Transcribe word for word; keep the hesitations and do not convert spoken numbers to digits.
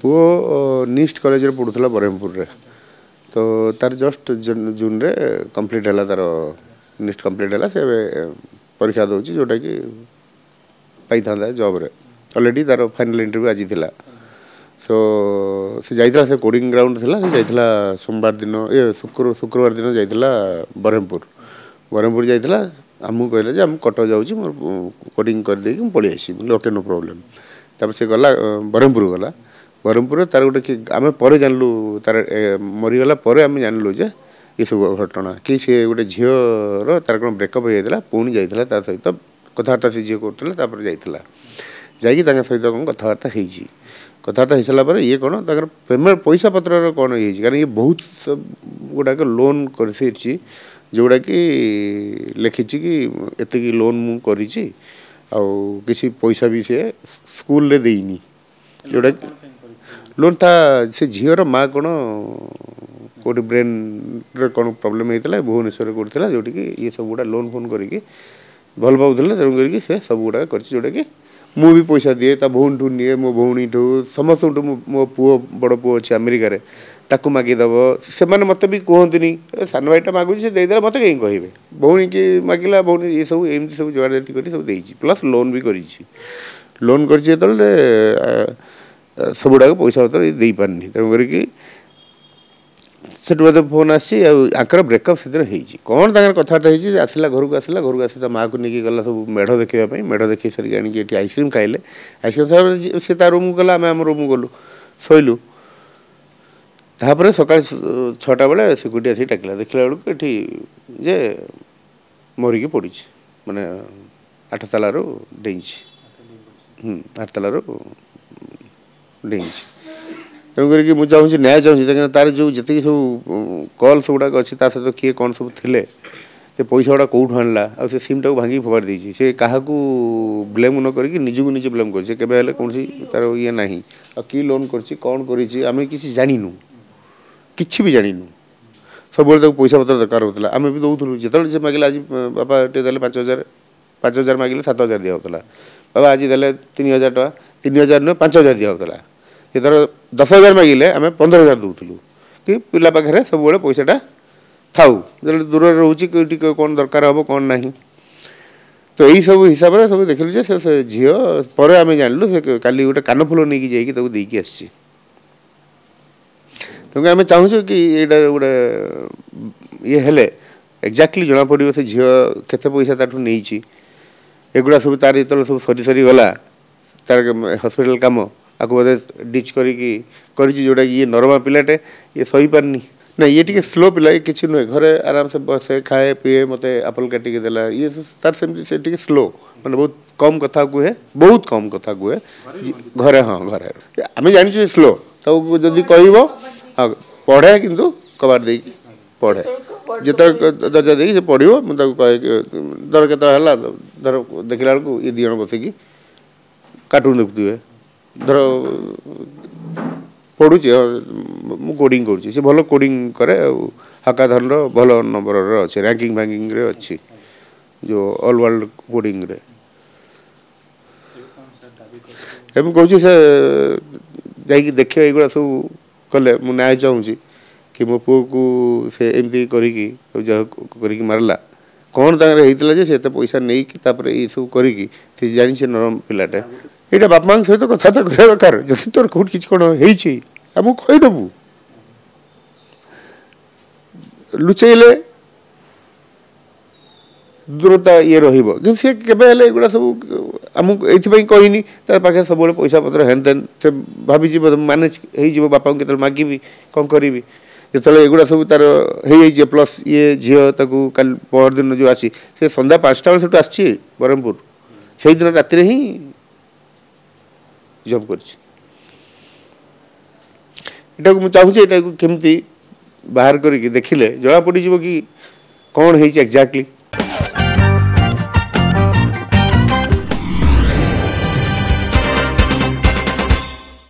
पुओ निस्ट कॉलेज रे पढ़ुला ब्रह्मपुर रे तो तार जस्ट जून रे कंप्लीट है तार निस्ट कंप्लीट है से परीक्षा दूसरी जोटा कि पाई था जॉब रे ऑलरेडी तार फाइनल इंटरव्यू आज थिला सो से जाइतला से कोडिंग ग्राउंड थिला से जाइतला सोमवार दिन ए शुक्र शुक्रवार दिन जाइतला ब्रह्मपुर ब्रह्मपुर जाइतला आमु कहले जे हम कटक जाउची मोर कोडिंग कर दे कि पळी आसी ओके नो प्रॉब्लम तब से गला ब्रह्मपुर गला ब्रह्मपुर तार गोटे आम पर जानलु तार मरीगला पर आम जानलु जे ये सब घटना कि सी गोटे झीर तार कौन ब्रेकअप हो जाता पुणी जाता ता सहित कथबार्ता से झील कर जाता जा सहित कौन कथबार्ता होती कथबार्ता हो सारापर ये कौन तर पेमेंट पैसा पत्र कौन ये कारण ये बहुत सब गुड़ाक लोन कर जोड़ा कि लिखी कि एति लोन मु करी किसी पैसा भी से स्कूल रे देनी जोड़ा लोन था से झीर माँ कौन कोटी ब्रेन रे कौन प्रॉब्लम होता है भुवनेश्वर करता जोटि कि ये सब गुड़ा लोन फोन करके भल पाऊला तेणु करके से सब गुड़ा कर जोटा कि मु भी पैसा दिए ता भौन ठू निए मो भौणी ठू समस्त मो पुओ बड़ पुओ अच्छे अमेरिका रे ताकू मागिदेव से मत भी कहते सान भाईटा मागुच से देदेला मत कहीं कहे भौणी की मागिला भौणी ये सब एमती सब जोड़ाटी कर सब देती प्लस लोन भी कर लोन कर सब गुड़ाक पैसा पत्र दे पारनी तेणु करके से फोन आकर ब्रेकअप से दिन कौन तर कथबार्ता होती आसला घर को आसला घर को आस माँ को लेकिन गला सब मेढ़ देखापी मेढ़ देखे सारिक आनिक आइसक्रीम खाइले आइसक्रीम सी ता रूम गला आम आम रूम गलु शोलु तापर सका छटा बेले सिक्यूरीटी आसिक डाकिला देखला बेलू ये जे मरिकी पड़ी माने आठ तालू डे आठ तालू डे तेणु करके मुझे चाहूँगी न्याय चाहूँगी तार जो जी सब कल सब गुड़ाक अच्छी सहित किए कौन सब थे से पैसा गुड़ा कौटू आणला आ से सिम टाक भांगी फोपाड़ी देती से क्या ब्लेम न करके निजक निजे ब्लेम कर कौन तार ये ना कि लोन कर कौन करें किसी जानू कि भी जानू सब पैसा पत्र दरकार होता आम भी दौलू जो मागिले आज बापा टे दे पाँच हजार पाँच हजार मागिले सात हजार दिया बाबा आज दे तीन हजार टाँह तीन हजार नुह पाँच हजार दिया ये धर दस हजार मागिले आम पंद्रह हजार दूलु कि पिला पाखे सब बड़े पैसाटा थाऊ जो दूर रोचे कौन दरकार हम कौन ना तो यही सब हिसाब से सब देखिलु से झील पर आम जानलु से काली गोटे कानफुल नहीं जाकि देकी आसी क्योंकि आम चाहूँ कि यहाँ गोटे ये हेले एक्जाक्टली जना पड़ो से झील केते पैसा ताठू नहीं एगुड़ा सब तार जो सब सरी सरी गला तार हॉस्पिटल काम आपको बोधे डिच करी जोटा ये नरमा पिलाटे ये सही पारनी ना ये टी स्लो पिला ये किसी नुहे घरे आराम से बसे खाए पीए मत आपेल काटिक देला ये तार से स्लो मैंने बहुत कम कथा कहे बहुत कम कथा कहे घरे हाँ घरे आम जानी स्लो तो जदि कह हाँ पढ़े किंतु कबाड़ दे पढ़े जिते दर्जा दे पढ़ो मुझे कहे धर के धर देखला बेलू ये दिज बसिकी कार्टून देखुए धर पढ़ुचे मु कोडिंग करुँचे भल कोडिंग करे हाकाथन भल नंबर अच्छे रैंकिंग फैंकिंग रे अच्छी जो ऑल वर्ल्ड कोडिंग रे एम कहूँ से जाकि देखे युवा सब कले मु न्याय चाहूँगी कि मो पु को से एमती करी मारला कौन होता जे से पैसा नहीं ये सब करी जानी से नरम पिलाटे यहाँ बाप माँ सहित कथा करा दरकार जदि तोर कौट कि कौन होमको कहीदेबू लुचेले दूरता ये रही सी केगुड़ा सब आमको ये कहनी तार पाखे सब पैसा पत्र हेन तेन से भाभी मैनेज हो बापा को मागिबी कौन करी जो एगुड़ा सब तार हो प्लस ये झील कल पर दिन जो आसी से सन्ध्या पाँचटा बेल आसी ब्रह्मपुर से दिन राति ही जब कर चाहूँ यहाँ केमती बाहर करके देखिले जना पड़ कि कौन है एक्जाक्टली